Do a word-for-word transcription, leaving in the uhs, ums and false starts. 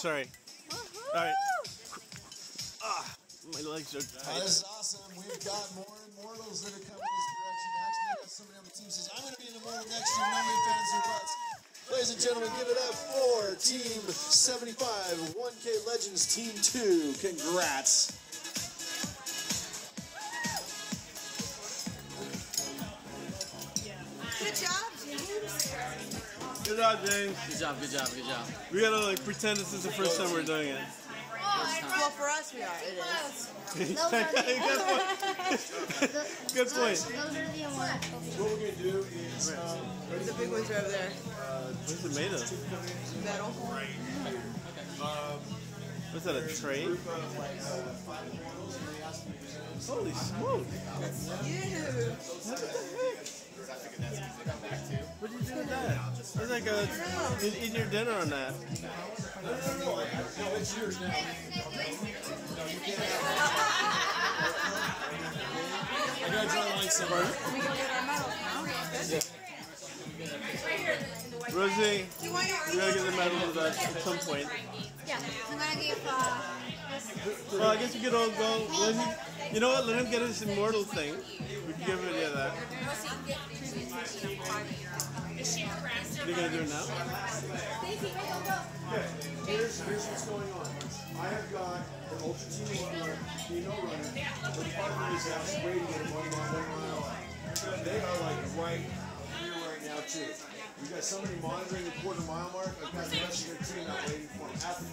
sorry. Alright. Ah, my legs are tight. That is awesome. We've got more Immortals that are coming this direction. Actually, we've got somebody on the team who says, I'm going to be an Immortal next year. No many fans or thoughts. Ladies and gentlemen, give it up for Team seventy-five, one K Legends Team two. Congrats. Good job, James. Good job, James. Good job, good job, good job. We gotta like pretend this is the first time we're doing it. Well, for us, we are. It is. Good point. Good point. Those are the Immortals. What we're going to do is... Um, The big ones are over there. What's it made of? Metal. um, What's that, a tray? Holy smoke! You. What did you do with that? It's like a, you eat your dinner on that. no, no, no, no, it's yours now. No, you can't have it. I got to draw a line somewhere. We can get our medal now. Rosie, we gotta get the medal to that at some point. Yeah, I'm gonna give uh, Well, I guess we could all go. Let him, you know what? Let him get his Immortal thing. We can give him yeah, that. You're gonna do it now? Okay, here's, here's what's going on. I have got the Ultra Team runner, Dino runner, the partner is out waiting at one mile, one mile. They are like right here right now too. We've got somebody monitoring the quarter mile mark. I've got the rest of their team out waiting for them.